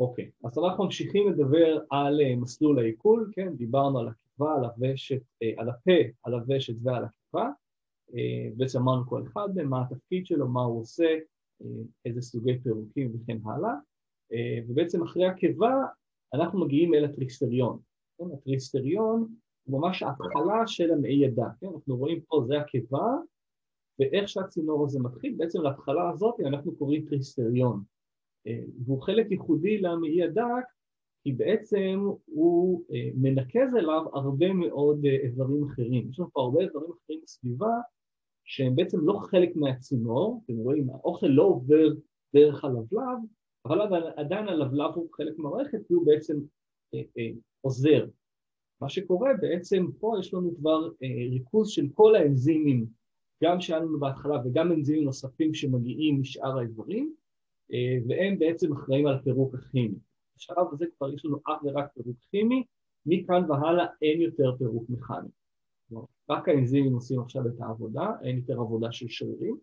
אוקיי, אז אנחנו ממשיכים לדבר על מסלול העיכול, כן? דיברנו על הקיבה, על הוושת, על הפה, על הוושת ועל הקיבה. בעצם אמרנו כל אחד מהם, מה התפקיד שלו, מה הוא עושה, איזה סוגי פירוקים וכן הלאה. ובעצם אחרי הקיבה אנחנו מגיעים אל הטריסטריון. כן? הטריסטריון הוא ממש ההתחלה של המעי הדק. כן? אנחנו רואים פה, זה הקיבה, ואיך שהצינור הזה מתחיל, בעצם להתחלה הזאת אנחנו קוראים טריסטריון. והוא חלק ייחודי למעי הדק, כי בעצם הוא מנקז אליו הרבה מאוד איברים אחרים. יש לנו פה הרבה איברים אחרים בסביבה, שהם בעצם לא חלק מהצינור, אתם רואים, האוכל לא עובר דרך הלבלב, אבל עדיין הלבלב הוא חלק מהמערכת, כי הוא בעצם עוזר. מה שקורה בעצם פה יש לנו כבר ריכוז של כל האנזימים, גם שלנו בהתחלה וגם אנזימים נוספים שמגיעים משאר האיברים, והם בעצם אחראים על הפירוק הכימי. בשלב הזה כבר יש לנו אך ורק פירוק כימי, מכאן והלאה אין יותר פירוק מכני. רק האנזימים עושים עכשיו את העבודה, אין יותר עבודה של שרירים,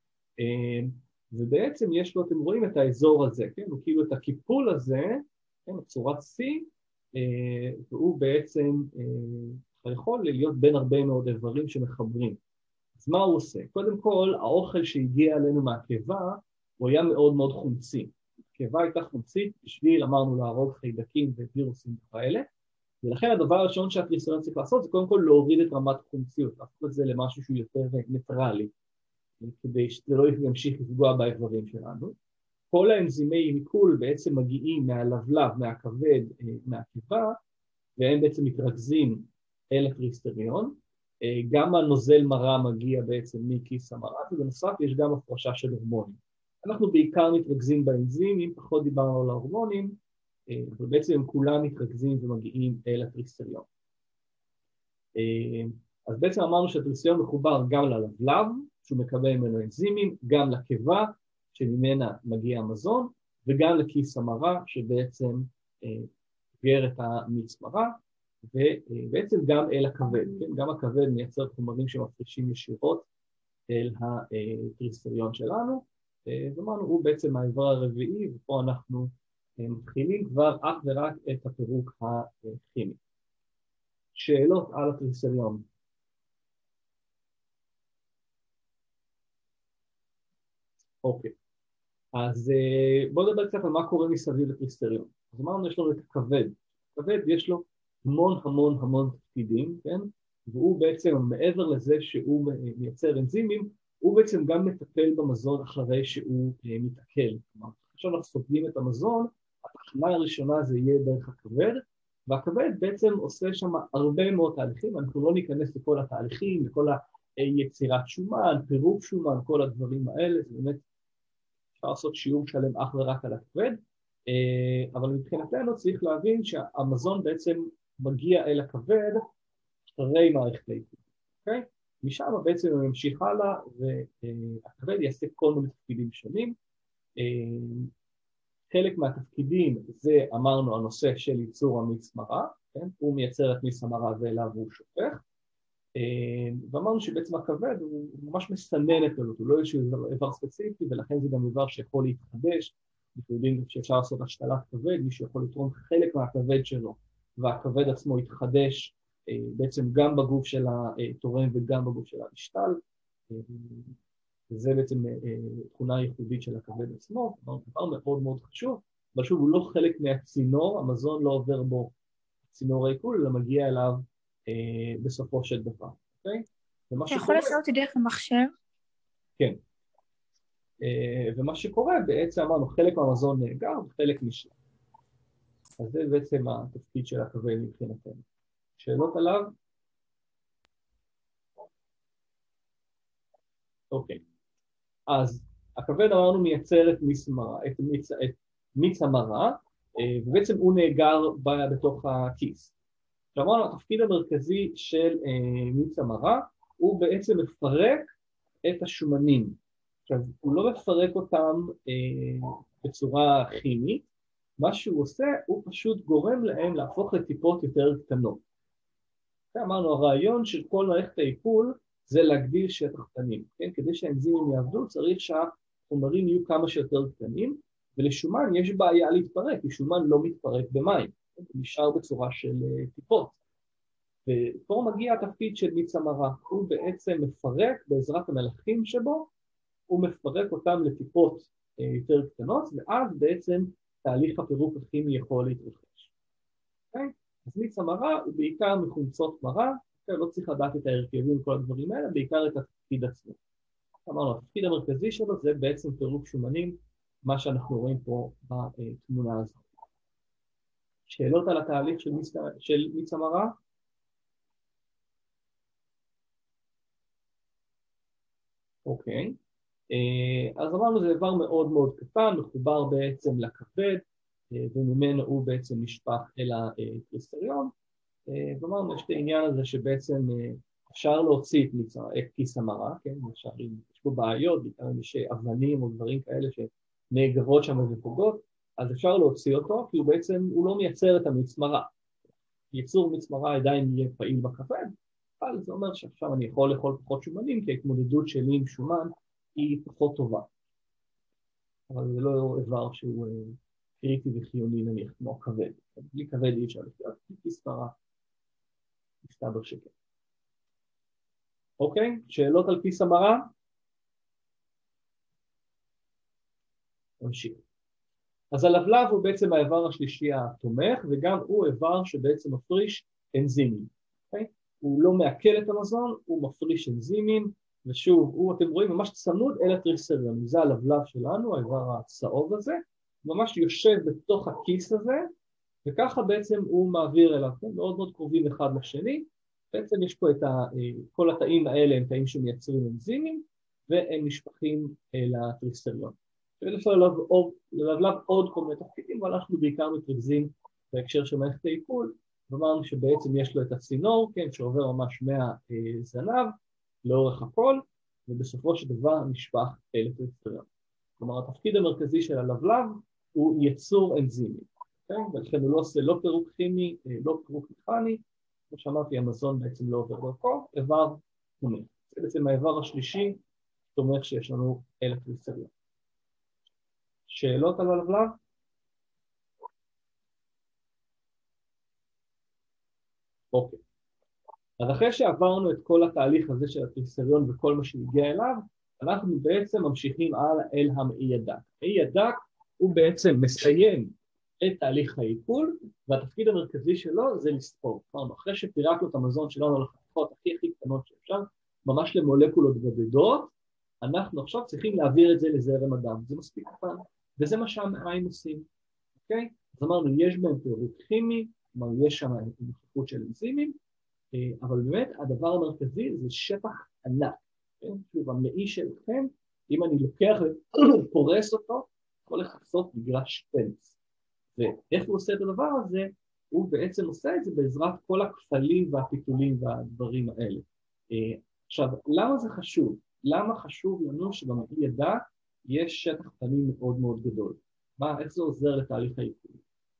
ובעצם יש לו, אתם רואים את האזור הזה, כן? הוא כאילו את הקיפול הזה, כן? צורת C, והוא בעצם יכול להיות בין הרבה מאוד איברים שמחברים. אז מה הוא עושה? קודם כל, האוכל שהגיע אלינו מהקיבה, הוא היה מאוד מאוד חומצי. הקיבה הייתה חומצית בשביל, אמרנו, להרוג חיידקים ווירוסים וכאלה, ולכן הדבר הראשון שהטריסטריון צריך לעשות זה קודם כל להוריד את רמת החומציות, להפוך את זה למשהו שהוא יותר ניטרלי, כדי שזה לא ימשיך לפגוע באיברים שלנו. כל האנזימי עיכול בעצם מגיעים מהלבלב, מהכבד, מהקיבה, והם בעצם מתרכזים אל הטריסטריון. גם הנוזל מרה מגיע בעצם מכיס המרה, ובנוסף יש גם הפרשה של הורמונים. אנחנו בעיקר מתרכזים באנזימים, פחות דיברנו על ההורמונים, אבל בעצם הם כולם מתרכזים ומגיעים אל הטריסטריון. אז בעצם אמרנו שהטריסטריון מחובר גם ללבלב, שהוא מקבל ממנו אנזימים, גם לקיבה, שממנה מגיע המזון, וגם לכיס המרה, שבעצם גר את המיץ מרה, ובעצם גם אל הכבד, כן? גם הכבד מייצר חומרים שמפרישים ישירות אל הטריסטריון שלנו, ואמרנו, הוא בעצם האיבר הרביעי, ופה אנחנו מתחילים כבר אך ורק את הפירוק הכימי. שאלות על הטריסטריון. אוקיי, אז בואו נדבר קצת על מה קורה מסביב לטריסטריון. אז אמרנו, יש לנו את הכבד. הכבד יש לו המון תפקידים, כן? והוא בעצם, מעבר לזה שהוא מייצר אנזימים, הוא בעצם גם מטפל במזון אחרי שהוא מתעכל. כלומר, עכשיו אנחנו סופגים את המזון, התחנה הראשונה זה יהיה דרך הכבד, והכבד בעצם עושה שם הרבה מאוד תהליכים, אנחנו לא ניכנס לכל התהליכים, לכל היצירת שומן, פירוק שומן, כל הדברים האלה, זה באמת אפשר לעשות שיעור שלם אך ורק על הכבד, אבל מבחינתנו צריך להבין שהמזון בעצם מגיע אל הכבד אחרי מערכת העיכול, אוקיי? משם בעצם הוא ממשיך הלאה, והכבד יעשה כל מיני תפקידים שונים. חלק מהתפקידים זה, אמרנו, הנושא של ייצור המיץ מרה, כן? הוא מייצר את מיץ המרה ואליו הוא שופך, ואמרנו שבעצם הכבד הוא ממש מסנן את הלוט, הוא לא איזשהו איבר ספציפי, ולכן זה גם איבר שיכול להתחדש. אנחנו יודעים שאפשר לעשות השתלת כבד, מי שיכול לתרום חלק מהכבד שלו, והכבד עצמו יתחדש בעצם גם בגוף של התורם וגם בגוף של המשתל, וזה בעצם תכונה ייחודית של הכבד עצמו, דבר מאוד מאוד חשוב, אבל שוב הוא לא חלק מהצינור, המזון לא עובר בו צינור העיכול, אלא מגיע אליו בסופו של דבר, אוקיי? אתה יכול לעשות אותי דרך המחשב? כן. ומה שקורה בעצם אמרנו, חלק מהמזון נאגר וחלק נשאר. אז זה בעצם התפקיד של הכבד מבחינתנו. שאלות עליו? אוקיי. אז הכבד אמרנו מייצר את מיץ המרה, ובעצם הוא נאגר בתוך הכיס. אמרנו, התפקיד המרכזי של מיץ המרה הוא בעצם מפרק את השומנים. עכשיו, הוא לא מפרק אותם בצורה כימית, מה שהוא עושה, הוא פשוט גורם להם להפוך לטיפות יותר קטנות. אמרנו, הרעיון של כל מערכת העיכול זה להגדיל שטח קטנים, כן? כדי שהאנזימים יעבדו, צריך שהחומרים יהיו כמה שיותר קטנים, ולשומן יש בעיה להתפרק, כי שומן לא מתפרק במים, הוא נשאר בצורה של טיפות. ופה מגיע התפקיד של מיץ המרה, הוא בעצם מפרק בעזרת המלחים שבו, הוא מפרק אותם לטיפות יותר קטנות, ואז בעצם תהליך הפירוק הכימי יכול להתרחש. Okay? אז מיץ המרה הוא בעיקר מחומצות מרה, okay? לא צריך לדעת את ההרכבים וכל הדברים האלה, בעיקר את התפקיד עצמו. אמרנו, התפקיד המרכזי שלו זה בעצם פירוק שומנים, מה שאנחנו רואים פה בתמונה הזאת. שאלות על התהליך של מיץ המרה? אוקיי. אז אמרנו, זה איבר מאוד מאוד קטן, מחובר בעצם לכבד, וממנו הוא בעצם נשפך אל הטריסטריון. ואמרנו, יש את העניין הזה שבעצם אפשר להוציא את כיס המרה, כן? יש פה בעיות, בעיקר אם יש אבנים או דברים כאלה שנאגרות שם ופוגעות, אז אפשר להוציא אותו, כי הוא בעצם, הוא לא מייצר את המיץ מרה. ייצור מיץ מרה עדיין יהיה פעיל בכבד, אבל זה אומר שעכשיו אני יכול לאכול פחות שומנים, כי ההתמודדות שלי עם שומן היא פחות טובה. אבל זה לא איבר שהוא קריטי וחיוני נניח, כמו כבד. בלי כבד אי אפשר לחיות, כיס מרה, מסתבר שכן. אוקיי, שאלות על כיס המרה? נמשיך. אז הלבלב הוא בעצם האיבר השלישי התומך, וגם הוא איבר שבעצם מפריש אנזימים. אוקיי? הוא לא מעכל את המזון, הוא מפריש אנזימים, ושוב, אתם רואים ממש צמוד אל הטריסטריון. זה הלבלב שלנו, האיבר הצהוב הזה, ממש יושב בתוך הכיס הזה, וככה בעצם הוא מעביר אליו, כן? מאוד מאוד קרובים אחד לשני. בעצם יש פה את כל התאים האלה, הם תאים שמייצרים אנזימים, והם נשפכים לטריסטריון. יש ללבלב עוד כל מיני תפקידים, אבל אנחנו בעיקר מתרכזים בהקשר של מערכת העיכול, ואמרנו שבעצם יש לו את הצינור, כן, שעובר ממש מהזנב לאורך הכל, ובסופו של דבר נשפך אל הטריסטריון. כלומר, התפקיד המרכזי של הלבלב הוא ייצור אנזימים, כן? ולכן הוא לא עושה לא פירוק כימי, לא פירוק מכני, כמו שאמרתי, המזון בעצם לא עובר דרכו, איבר תומך. זה בעצם האיבר השלישי תומך שיש לנו אל הטריסטריון. שאלות על הלבלב? אוקיי. אז אחרי שעברנו את כל התהליך הזה של הטריסטריון וכל מה שהגיע אליו, אנחנו בעצם ממשיכים הלאה אל המעי הדק. המעי הדק הוא בעצם מסיים את תהליך העיכול, והתפקיד המרכזי שלו זה לספור. כלומר, אחרי שפירקנו את המזון שלנו לחתיכות הכי קטנות שאפשר, ממש למולקולות בודדות, אנחנו עכשיו צריכים להעביר את זה לזרם הדם. זה מספיק קטן. וזה מה שהמעיים עושים, אוקיי? אז אמרנו, יש בהם פירוק כימי, כלומר, יש שם נוכחות של אנזימים, אבל באמת הדבר המרכזי זה שטח ענק, כן? שוב, המעי שלכם, אם אני לוקח ופורס אותו, יכול לחצות מגרש טניס. ואיך הוא עושה את הדבר הזה? הוא בעצם עושה את זה בעזרת כל הכפלים והפיתולים והדברים האלה. עכשיו, למה זה חשוב? למה חשוב לנו שבמעי הדק יש שטח פנים מאוד מאוד גדול? איך זה עוזר לתהליך העיכול?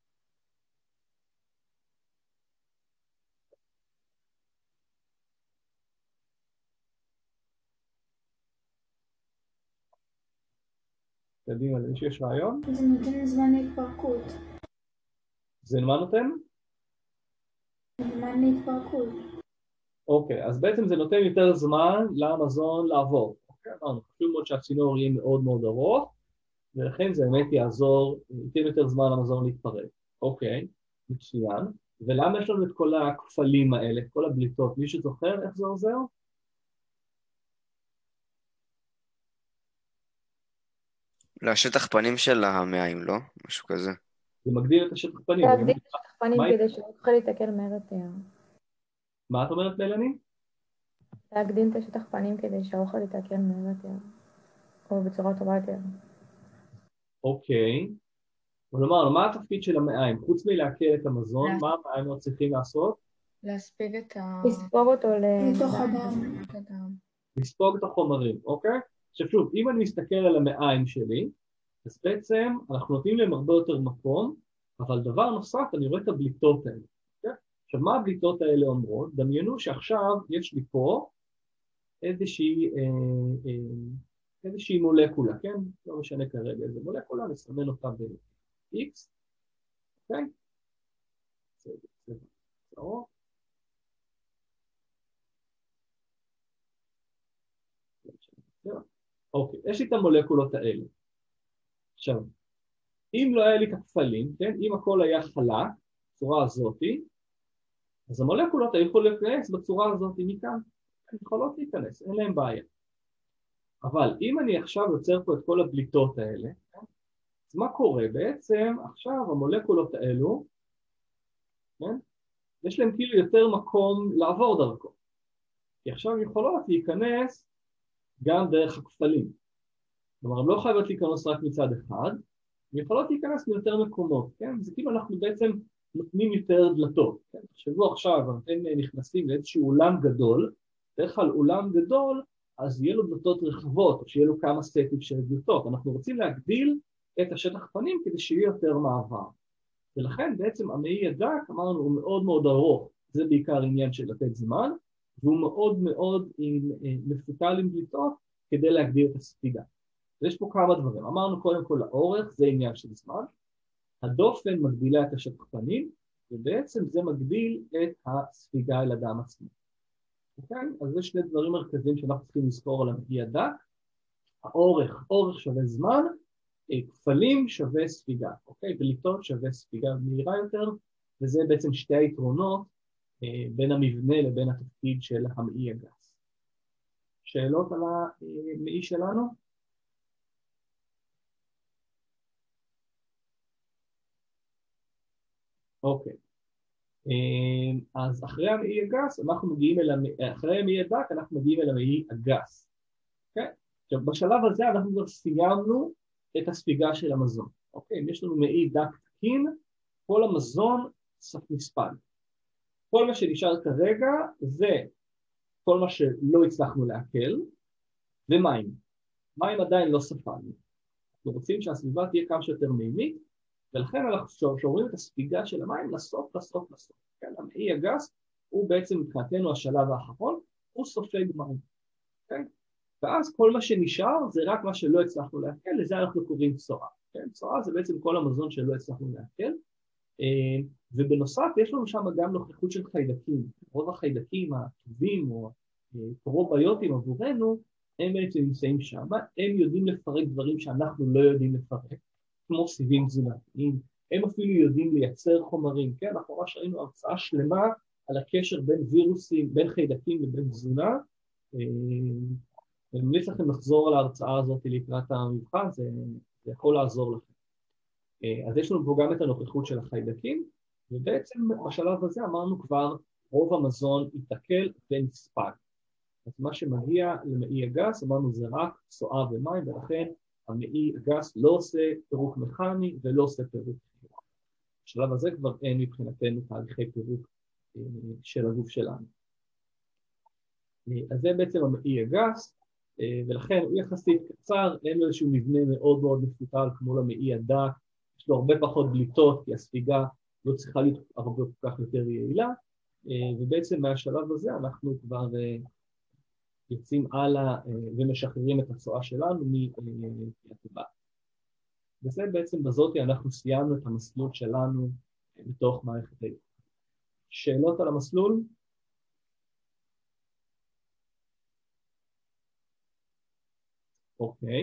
קדימה, למישהו יש רעיון? זה נותן זמן להתפרקות. זה מה נותן? זמן להתפרקות. אוקיי, אז בעצם זה נותן יותר זמן למזון לעבור. אוקיי, חשוב מאוד שהצינור יהיה מאוד מאוד ארוך, ולכן זה באמת יעזור, ייתן יותר זמן למזון להתפרק. אוקיי, מצוין. ולמה יש לנו את כל הכפלים האלה, כל הבליטות? מישהו זוכר איך זה עוזר? לשטח פנים של המעיים, לא? משהו כזה. זה מגדיל את השטח פנים. להגדיל את השטח פנים כדי שהוא יוכל להתעכל מהר יותר. מה את אומרת, מלאני? להגדיל את השטח פנים כדי שהאוכל יתעכל מהר יותר. או בצורה טובה יותר. אוקיי. כלומר, מה התפקיד של המעיים? חוץ מלהקל את המזון, מה המעיים צריכים לעשות? להספיג את לספוג אותו לתוך הדם. לספוג את החומרים, אוקיי? עכשיו שוב, אם אני מסתכל על המעיים שלי, אז בעצם אנחנו נותנים להם הרבה יותר מקום, אבל דבר נוסף, אני רואה את הבליטות האלה. אוקיי? עכשיו, מה הבליטות האלה אומרות? דמיינו שעכשיו יש לי פה איזושהי איזושהי מולקולה, כן? לא משנה כרגע איזה מולקולה, נסמן אותה ב-X, אוקיי? צבע צהוב. אוקיי, יש לי את המולקולות האלה. עכשיו, אם לא היה לי את הכפלים, כן? אם הכל היה חלק, בצורה הזאת, אז המולקולות היו יכולות להיכנס בצורה הזאת מכאן. הן יכולות להיכנס, אין להם בעיה. אבל אם אני עכשיו יוצר פה את כל הבליטות האלה, אז מה קורה? בעצם עכשיו המולקולות האלו, כן? יש להם כאילו יותר מקום לעבור דרכו. כי עכשיו הן יכולות להיכנס גם דרך הכפלים. כלומר, הן לא חייבות להיכנס רק מצד אחד, הן יכולות להיכנס מיותר מקומות, כן? זה כאילו אנחנו בעצם נותנים יותר דלתות, כן? תחשבו עכשיו, אתם נכנסים לאיזשהו אולם גדול, דרך כלל אולם גדול, אז יהיה לו דלתות רחבות, או שיהיה לו כמה סטים של דלתות. אנחנו רוצים להגדיל את השטח פנים כדי שיהיה יותר מעבר. ולכן בעצם המעי הדק, אמרנו, הוא מאוד מאוד ארוך, זה בעיקר עניין של לתת זמן, והוא מאוד מאוד מפותל עם דלתות כדי להגדיל את הספיגה. ויש פה כמה דברים. אמרנו קודם כל לאורך, זה עניין של זמן. הדופן מגדילה את השטח פנים, ובעצם זה מגדיל את הספיגה אל הדם עצמו. אוקיי? אז יש שני דברים מרכזיים שאנחנו צריכים לזכור על המעי הדק. האורך, אורך שווה זמן, כפלים שווה ספיגה. אוקיי? בליטות שווה ספיגה מהירה יותר, וזה בעצם שתי היתרונות בין המבנה לבין התפקיד של המעי הגס. שאלות על המעי שלנו? אוקיי. אז אחרי המעי הגס, אחרי המעי הדק, אנחנו מגיעים אל המעי הגס. אוקיי? עכשיו, בשלב הזה אנחנו כבר סיימנו את הספיגה של המזון. אוקיי? אם יש לנו מעי דק תקין, כל המזון נספג. כל מה שנשאר כרגע זה כל מה שלא הצלחנו לעכל, ומים. מים עדיין לא ספגנו. אנחנו רוצים שהסביבה תהיה כמה שיותר מימית, ולכן אנחנו שומרים את הספיגה של המים לסוף. כן? המעי הגס הוא בעצם מבחינתנו השלב האחרון, הוא סופג מים. כן? ואז כל מה שנשאר זה רק מה שלא הצלחנו לעכל, לזה אנחנו קוראים צואה. כן? צואה זה בעצם כל המזון שלא הצלחנו לעכל, ובנוסף יש לנו שם גם נוכחות של חיידקים. רוב החיידקים הטובים או פרוביוטים עבורנו, הם בעצם נמצאים שם, הם יודעים לפרק דברים שאנחנו לא יודעים לפרק, כמו סיבים תזונתיים, הם אפילו יודעים לייצר חומרים, כן? אנחנו ממש ראינו הרצאה שלמה על הקשר בין וירוסים, בין חיידקים ובין תזונה, ואני ממליץ לכם לחזור על ההרצאה הזאת לקראת המבחן, זה יכול לעזור לכם. אז יש לנו פה גם את הנוכחות של החיידקים, ובעצם בשלב הזה אמרנו כבר רוב המזון יתעכל ונספג. אז מה שמגיע למעי הגס, אמרנו זה רק צואה ומים, ולכן המעי הגס לא עושה פירוק מכני ולא עושה פירוק כימי. בשלב הזה כבר אין מבחינתנו תהליכי פירוק של הגוף שלנו. אז זה בעצם המעי הגס, ולכן הוא יחסית קצר, אין לו איזשהו מבנה מאוד מאוד מפותל כמו למעי הדק, יש לו הרבה פחות בליטות, כי הספיגה לא צריכה להיות הרבה כל כך יותר יעילה, ובעצם מהשלב הזה אנחנו כבר יוצאים הלאה ומשחררים את הצואה שלנו מהטבעת. וזה בעצם בזאת אנחנו סיימנו את המסלול שלנו בתוך מערכת היחסים. שאלות על המסלול? אוקיי.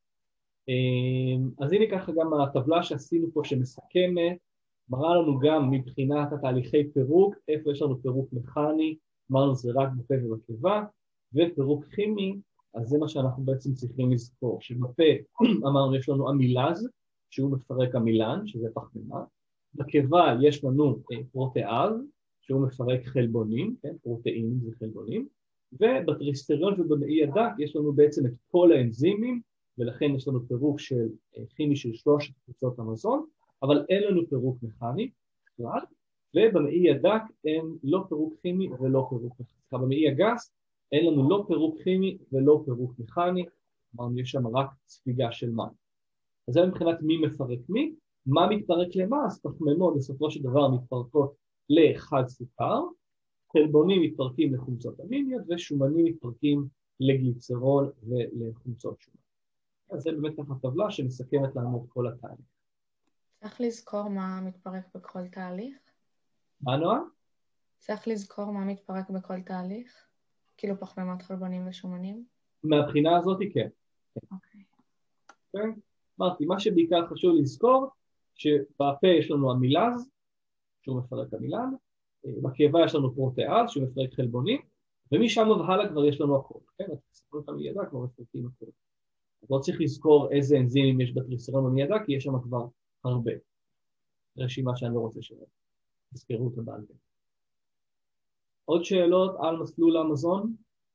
אז הנה ככה גם הטבלה שעשינו פה שמסכמת, מראה לנו גם מבחינת התהליכי פירוק, איפה יש לנו פירוק מכני, אמרנו זה רק בפה ובקיבה, ופירוק כימי, אז זה מה שאנחנו בעצם צריכים לזכור, שבפה אמרנו יש לנו אמילאז, שהוא מפרק אמילן, שזה פחמימה, בקיבה יש לנו פרוטאז', שהוא מפרק חלבונים, כן? פרוטאין זה חלבונים, ובטריסטריון ובמעי הדק יש לנו בעצם את כל האנזימים, ולכן יש לנו פירוק של כימי של 3 קבוצות המזון, אבל אין לנו פירוק מכני, ובמעי הדק אין לא פירוק כימי ולא פירוק מכני. במעי הגס אין לנו לא פירוק כימי ולא פירוק מכני, אמרנו יש שם רק ספיגה של מים. אז זה מבחינת מי מפרק מי, מה מתפרק למה, אז פחמימות בסופו של דבר מתפרקות לחד סוכר, חלבונים מתפרקים לחומצות אמיניות, ושומנים מתפרקים לגליצרול ולחומצות שומן. אז זה באמת ככה טבלה שמסכמת לנו את כל התהליך. צריך לזכור מה מתפרק בכל תהליך? מה נועה? צריך לזכור מה מתפרק בכל תהליך? כאילו פחמימות, חלבונים ושומנים? מהבחינה הזאת כן. אוקיי. כן? אמרתי, מה שבעיקר חשוב לזכור, שבפה יש לנו המילאז, שהוא מפרק המילן, בקיבה יש לנו פרוטאז, שהוא מפרק חלבונים, ומשם והלאה כבר יש לנו הכל. כן? התריסרון המיידע כבר מפרקים הכל. אז לא צריך לזכור איזה אנזימים יש בתריסרון המיידע, כי יש שם כבר הרבה. רשימה שאני לא רוצה שתזכרו אותה בעל פה. עוד שאלות על מסלול המזון?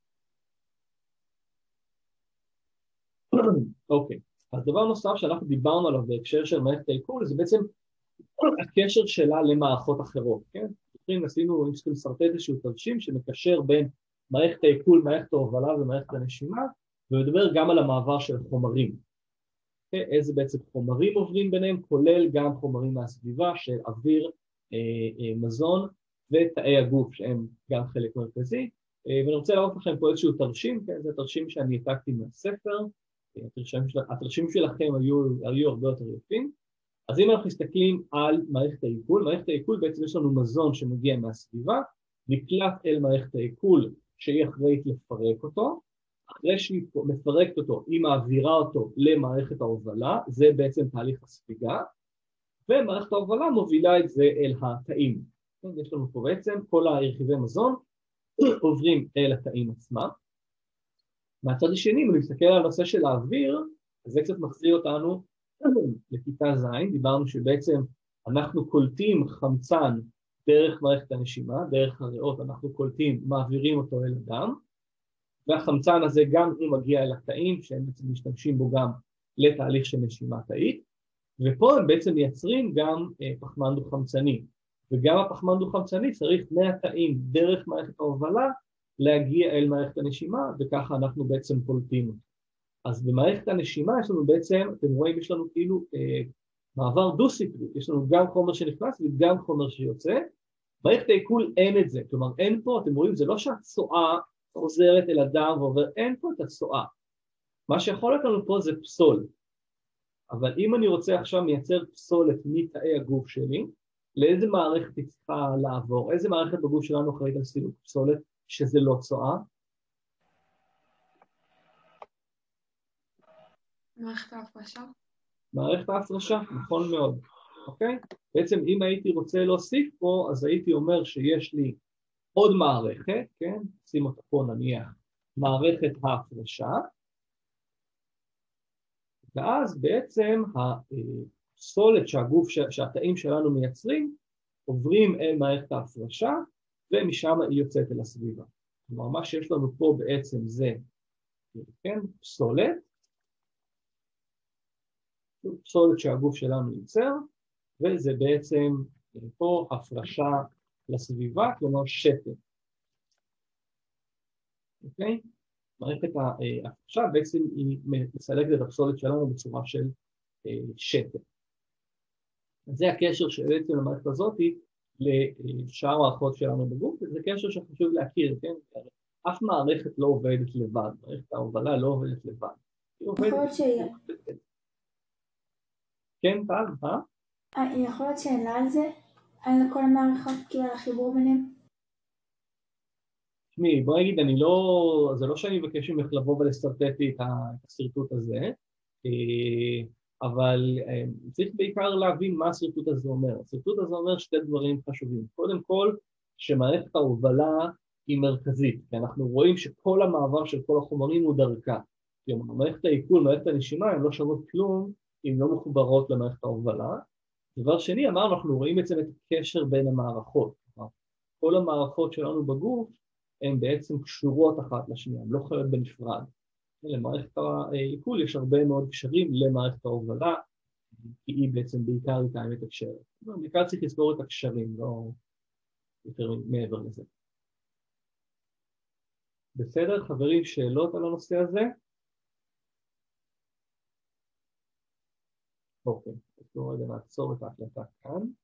אוקיי. אז דבר נוסף שאנחנו דיברנו עליו בהקשר של מערכת העיכול, זה בעצם הקשר שלה למערכות אחרות, כן? עשינו, צריכים לסרטט איזשהו תרשים שמקשר בין מערכת העיכול, מערכת ההובלה ומערכת הנשימה, ומדבר גם על המעבר של חומרים. איזה בעצם חומרים עוברים ביניהם, כולל גם חומרים מהסביבה של אוויר, מזון ותאי הגוף, שהם גם חלק מרכזי. ואני רוצה להראות לכם פה איזשהו תרשים, כן? זה תרשים שאני העתקתי מהספר, התרשים שלכם היו הרבה יותר יפים. אז אם אנחנו מסתכלים על מערכת העיכול, מערכת העיכול בעצם יש לנו מזון שמגיע מהסביבה, נקלט אל מערכת העיכול שהיא אחראית לפרק אותו, אחרי שהיא מפרקת אותו, היא מעבירה אותו למערכת ההובלה, זה בעצם תהליך הספיגה, ומערכת ההובלה מובילה את זה אל התאים. יש לנו פה בעצם כל הרכיבי מזון עוברים אל התאים עצמם. מהצד השני, אם אני מסתכל על הנושא של האוויר, אז זה קצת מחזיר אותנו לכיתה ז', דיברנו שבעצם אנחנו קולטים חמצן דרך מערכת הנשימה, דרך הריאות אנחנו קולטים, מעבירים אותו אל הדם, והחמצן הזה גם הוא מגיע אל התאים, שהם בעצם משתמשים בו גם לתהליך של נשימה תאית, ופה הם בעצם מייצרים גם פחמן דו-חמצני, וגם הפחמן דו-חמצני צריך מהתאים דרך מערכת ההובלה להגיע אל מערכת הנשימה, וככה אנחנו בעצם פולטים אותו. אז במערכת הנשימה יש לנו בעצם, אתם רואים, יש לנו כאילו מעבר דו-סטרי, יש לנו גם חומר שנכנס וגם חומר שיוצא, במערכת העיכול אין את זה, כלומר אין פה, אתם רואים, זה לא שהצואה עוזרת אל הדם ועובר, אין פה את הצואה. מה שיכול להיות לנו פה זה פסול, אבל אם אני רוצה עכשיו מייצר פסולת מתאי הגוף שלי, לאיזה מערכת היא צריכה לעבור? איזה מערכת בגוף שלנו אחראית על סילוק פסולת שזה לא צואה? מערכת ההפרשה? מערכת ההפרשה, נכון מאוד, אוקיי? בעצם אם הייתי רוצה להוסיף פה, אז הייתי אומר שיש לי עוד מערכת, כן? שים אותה פה נניח, מערכת ההפרשה, ואז בעצם הפסולת שהתאים שלנו מייצרים, עוברים אל מערכת ההפרשה, ומשם היא יוצאת אל הסביבה. כלומר, מה שיש לנו פה בעצם זה, כן? פסולת, פסולת שהגוף שלנו ייצר, וזה בעצם פה הפרשה לסביבה, כלומר שתן. אוקיי? מערכת ההפרשה בעצם היא מסלקת את הפסולת שלנו בצורה של שתן. אז זה הקשר שבעצם למערכת הזאת לשאר מערכות שלנו בגוף, וזה קשר שחשוב להכיר, כן? אף מערכת לא עובדת לבד, מערכת ההובלה לא עובדת לבד. יכול להיות שהיא... כן, טל, יכול להיות שאלה על זה? על כל המערכות, כאילו על החיבור ביניהם? תשמעי, בוא נגיד, זה לא שאני מבקש ממך לבוא ולסרטט את הסרטוט הזה, אבל צריך בעיקר להבין מה הסרטוט הזה אומר. הסרטוט הזה אומר שתי דברים חשובים. קודם כל, שמערכת ההובלה היא מרכזית, כי אנחנו רואים שכל המעבר של כל החומרים הוא דרכה. כלומר, מערכת העיכול, מערכת הנשימה, הן לא שוות כלום אם לא מחוברות למערכת ההובלה. דבר שני, אנחנו רואים בעצם את הקשר בין המערכות. כל המערכות שלנו בגוף הן בעצם קשורות אחת לשנייה, הן לא חיות בנפרד. למערכת העיכול יש הרבה מאוד קשרים למערכת ההובלה, כי היא בעצם בעיקר איתה מתקשרת. בעיקר צריך לזכור את הקשרים, לא יותר מעבר לזה. בסדר, חברים, שאלות על הנושא הזה? אוקיי, אז בואו רגע נעצור את ההקלטה כאן.